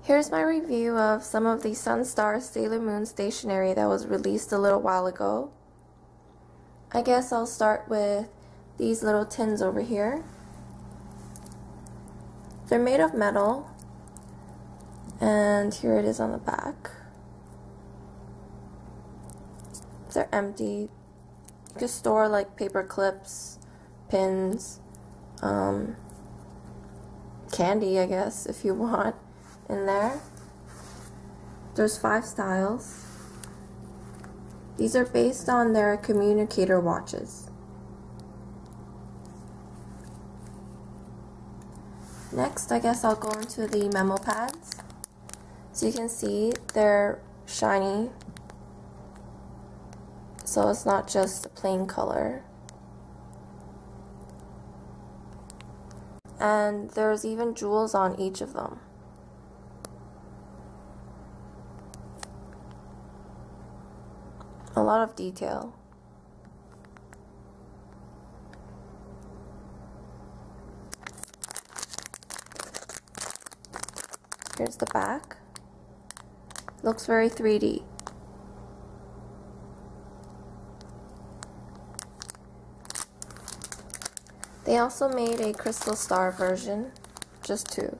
Here's my review of some of the Sunstar Sailor Moon stationery that was released a little while ago. I guess I'll start with these little tins over here. They're made of metal, and here it is on the back. They're empty. You can store like paper clips, pins, candy, I guess, if you want, in there. There's 5 styles. These are based on their communicator watches. Next, I guess I'll go into the memo pads. So you can see they're shiny, so it's not just a plain color. And there's even jewels on each of them. A lot of detail. Here's the back. Looks very 3D. They also made a Crystal Star version, just 2.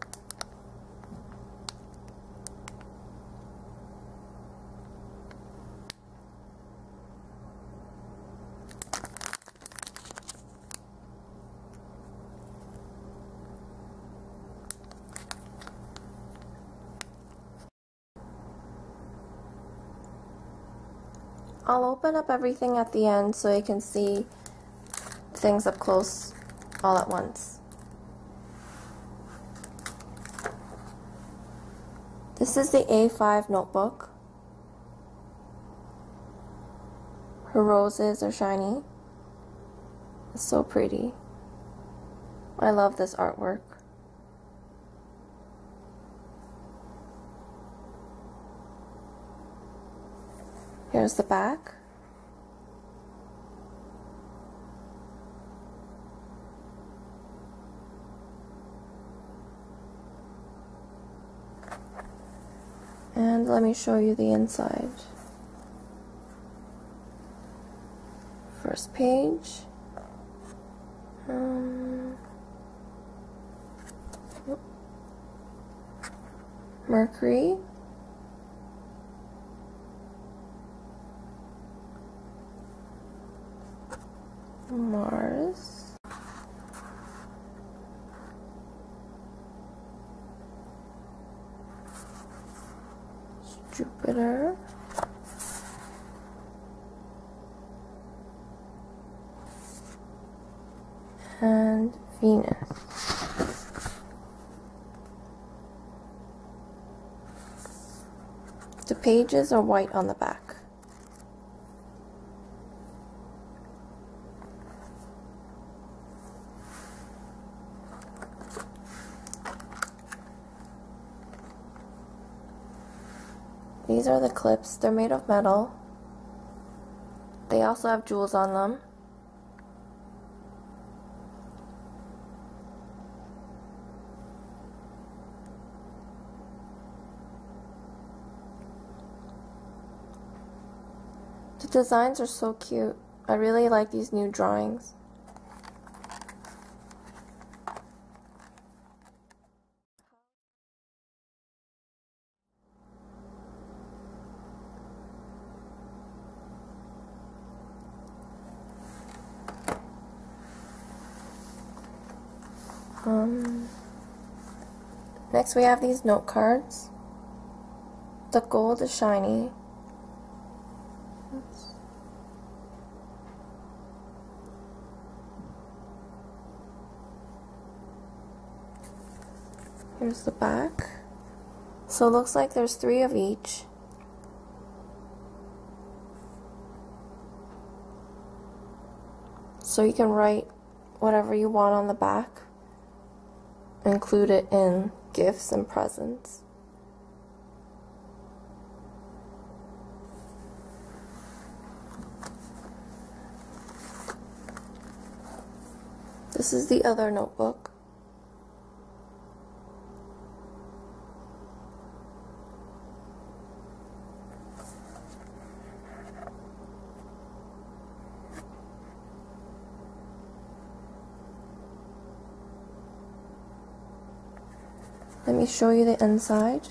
I'll open up everything at the end so you can see things up close all at once. This is the A5 notebook. Her roses are shiny. It's so pretty. I love this artwork. Here's the back. And let me show you the inside. First page. Mercury. Mars. Jupiter. And Venus. The pages are white on the back. These are the clips. They're made of metal. They also have jewels on them. The designs are so cute. I really like these new drawings. Next we have these note cards. The gold is shiny. Oops. Here's the back. So it looks like there's 3 of each. So you can write whatever you want on the back. Include it in gifts and presents. This is the other notebook. Let me show you the inside.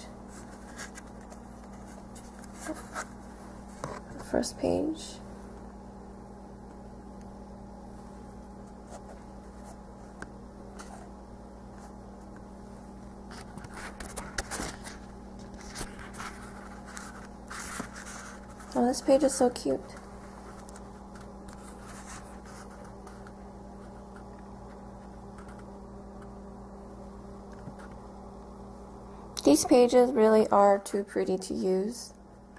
The first page. Oh, this page is so cute. These pages really are too pretty to use.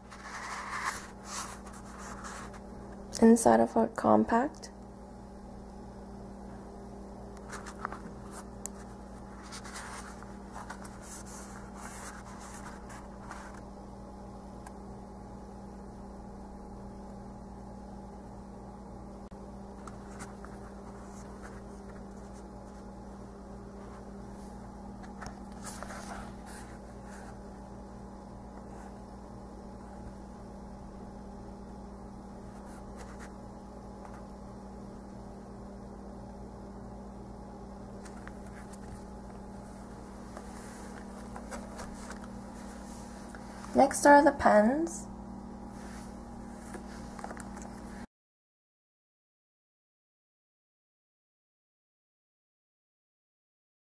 Inside of our compact. Next are the pens.